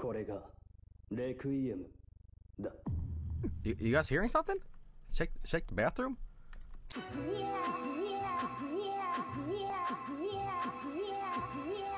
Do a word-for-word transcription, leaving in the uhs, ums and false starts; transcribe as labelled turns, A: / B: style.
A: Korega Requiem.
B: You, you guys hearing something? Shake, shake the bathroom.
C: 「